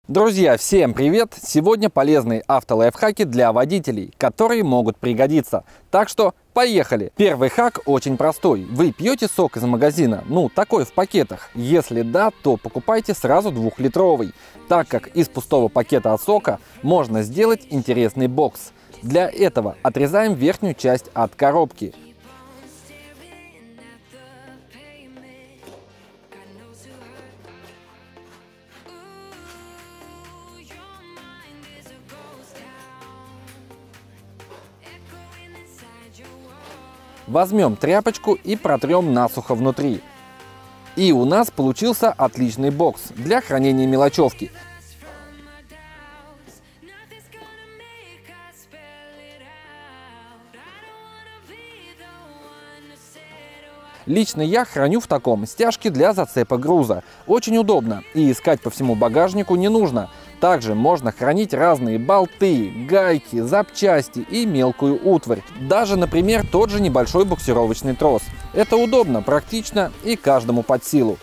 Друзья, всем привет! Сегодня полезные автолайфхаки для водителей, которые могут пригодиться. Так что поехали! Первый хак очень простой. Вы пьете сок из магазина? Такой в пакетах. Если да, то покупайте сразу 2-литровый, так как из пустого пакета от сока можно сделать интересный бокс. Для этого отрезаем верхнюю часть от коробки. Возьмем тряпочку и протрем насухо внутри. И у нас получился отличный бокс для хранения мелочевки. Лично я храню в таком стяжки для зацепа груза. Очень удобно и искать по всему багажнику не нужно. Также можно хранить разные болты, гайки, запчасти и мелкую утварь. Даже, например, тот же небольшой буксировочный трос. Это удобно, практично и каждому под силу.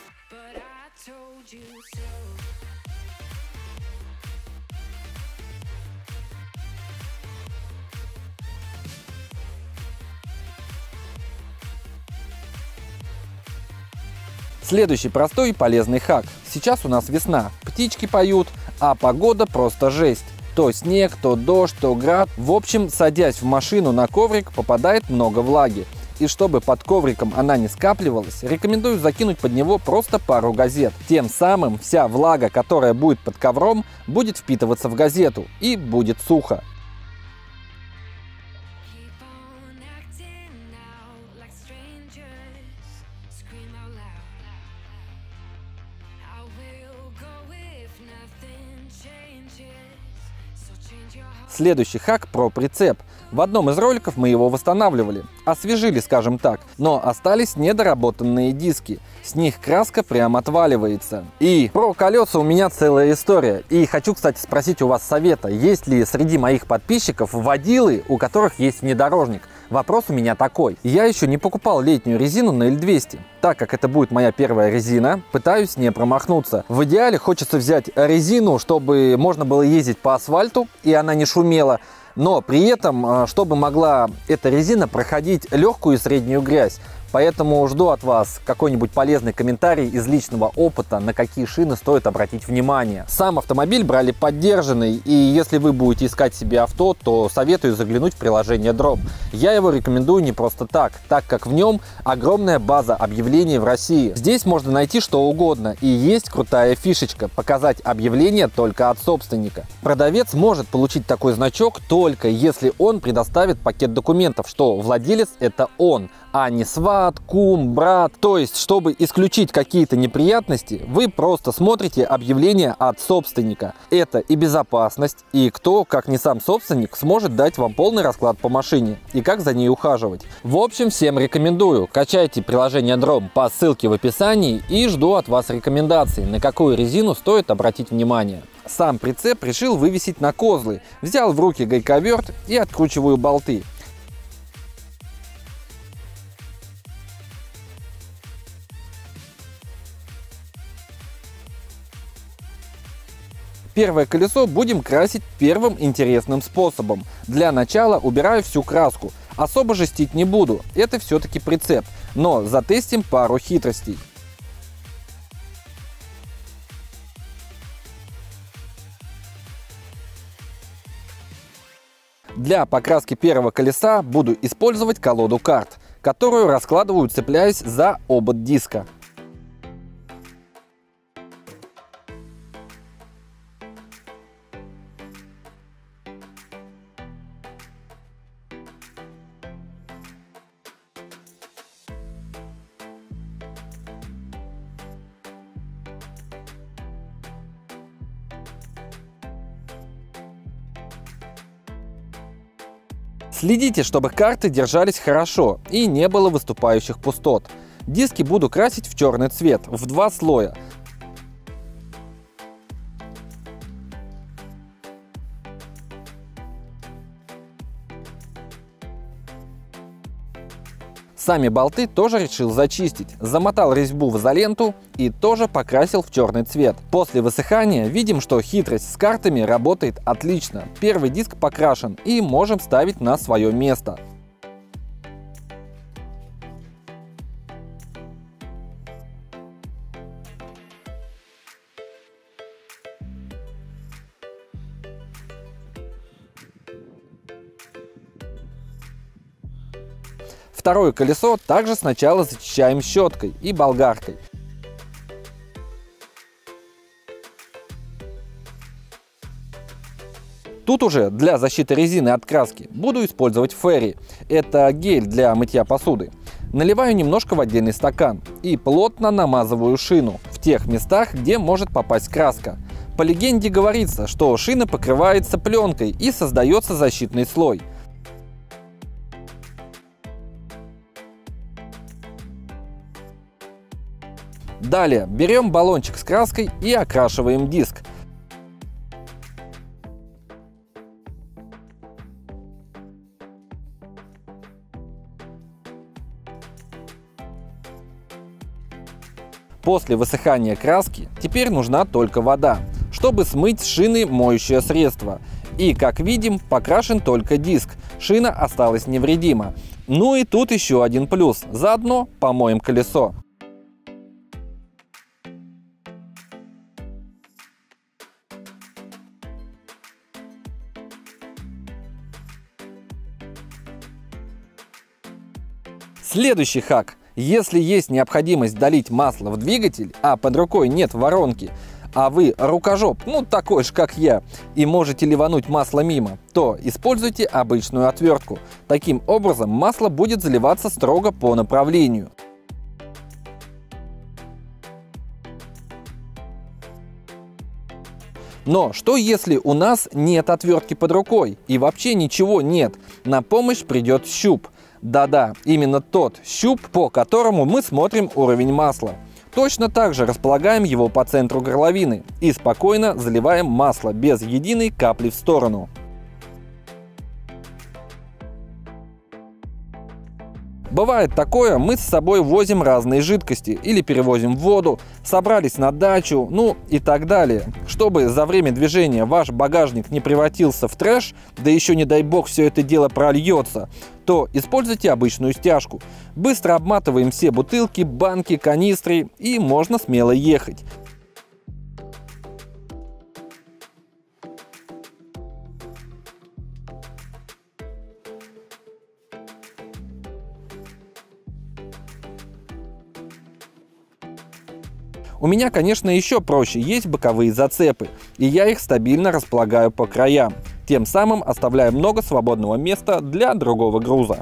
Следующий простой и полезный хак. Сейчас у нас весна, птички поют, а погода просто жесть. То снег, то дождь, то град. В общем, садясь в машину на коврик, попадает много влаги. И чтобы под ковриком она не скапливалась, рекомендую закинуть под него просто пару газет. Тем самым вся влага, которая будет под ковром, будет впитываться в газету и будет сухо. Следующий хак про прицеп. В одном из роликов мы его восстанавливали, освежили, скажем так, но остались недоработанные диски. С них краска прям отваливается. И про колеса у меня целая история. И хочу, кстати, спросить у вас совета, есть ли среди моих подписчиков водилы, у которых есть внедорожник? Вопрос у меня такой. Я еще не покупал летнюю резину на L200. Так как это будет моя первая резина, пытаюсь не промахнуться. В идеале хочется взять резину, чтобы можно было ездить по асфальту и она не шумела. Но при этом, чтобы могла эта резина проходить легкую и среднюю грязь. Поэтому жду от вас какой-нибудь полезный комментарий из личного опыта, на какие шины стоит обратить внимание. Сам автомобиль брали поддержанный, и если вы будете искать себе авто, то советую заглянуть в приложение Drop. Я его рекомендую не просто так как в нем огромная база объявлений в России. Здесь можно найти что угодно, и есть крутая фишечка – показать объявление только от собственника. Продавец может получить такой значок только если он предоставит пакет документов, что владелец – это он, а не сват, кум, брат. То есть, чтобы исключить какие-то неприятности, вы просто смотрите объявление от собственника. Это и безопасность, и кто, как не сам собственник, сможет дать вам полный расклад по машине и как за ней ухаживать. В общем, всем рекомендую. Качайте приложение Drop по ссылке в описании и жду от вас рекомендаций, на какую резину стоит обратить внимание. Сам прицеп решил вывесить на козлы. Взял в руки гайковерт и откручиваю болты. Первое колесо будем красить первым интересным способом. Для начала убираю всю краску. Особо жестить не буду, это все-таки прицеп. Но затестим пару хитростей. Для покраски первого колеса буду использовать колоду карт, которую раскладываю, цепляясь за обод диска. Следите, чтобы карты держались хорошо и не было выступающих пустот. Диски буду красить в черный цвет в 2 слоя. Сами болты тоже решил зачистить, замотал резьбу в изоленту и тоже покрасил в черный цвет. После высыхания видим, что хитрость с картами работает отлично. Первый диск покрашен и можем ставить на свое место. Второе колесо также сначала зачищаем щеткой и болгаркой. Тут уже для защиты резины от краски буду использовать Ферри. Это гель для мытья посуды. Наливаю немножко в отдельный стакан и плотно намазываю шину в тех местах, где может попасть краска. По легенде говорится, что шина покрывается пленкой и создается защитный слой. Далее берем баллончик с краской и окрашиваем диск. После высыхания краски теперь нужна только вода, чтобы смыть с шины моющее средство. И, как видим, покрашен только диск, шина осталась невредима. Ну и тут еще один плюс, заодно помоем колесо. Следующий хак. Если есть необходимость долить масло в двигатель, а под рукой нет воронки, а вы рукожоп, ну такой же как я, и можете ливануть масло мимо, то используйте обычную отвертку. Таким образом масло будет заливаться строго по направлению. Но что если у нас нет отвертки под рукой и вообще ничего нет? На помощь придет щуп. Да-да, именно тот щуп, по которому мы смотрим уровень масла. Точно так же располагаем его по центру горловины и спокойно заливаем масло без единой капли в сторону. Бывает такое, мы с собой возим разные жидкости или перевозим воду, собрались на дачу, ну и так далее. Чтобы за время движения ваш багажник не превратился в трэш, да еще не дай бог все это дело прольется, то используйте обычную стяжку. Быстро обматываем все бутылки, банки, канистры и можно смело ехать. У меня, конечно, еще проще, есть боковые зацепы, и я их стабильно располагаю по краям, тем самым оставляя много свободного места для другого груза.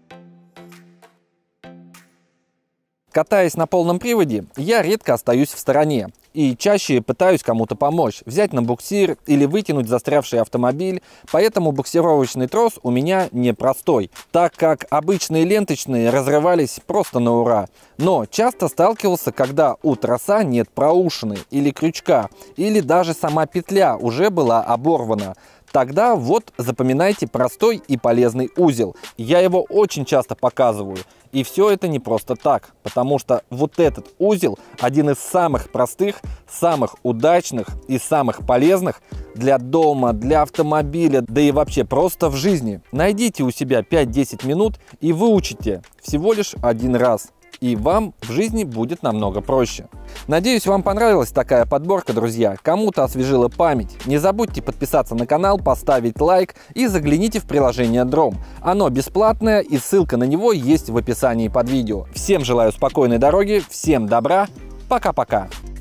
Катаясь на полном приводе, я редко остаюсь в стороне и чаще пытаюсь кому-то помочь, взять на буксир или вытянуть застрявший автомобиль, поэтому буксировочный трос у меня непростой, так как обычные ленточные разрывались просто на ура. Но часто сталкивался, когда у троса нет проушины или крючка, или даже сама петля уже была оборвана. Тогда вот запоминайте простой и полезный узел. Я его очень часто показываю. И все это не просто так, потому что вот этот узел один из самых простых, самых удачных и самых полезных для дома, для автомобиля, да и вообще просто в жизни. Найдите у себя 5-10 минут и выучите всего лишь один раз. И вам в жизни будет намного проще. Надеюсь, вам понравилась такая подборка, друзья. Кому-то освежила память. Не забудьте подписаться на канал, поставить лайк и загляните в приложение Drom. Оно бесплатное и ссылка на него есть в описании под видео. Всем желаю спокойной дороги, всем добра, пока-пока.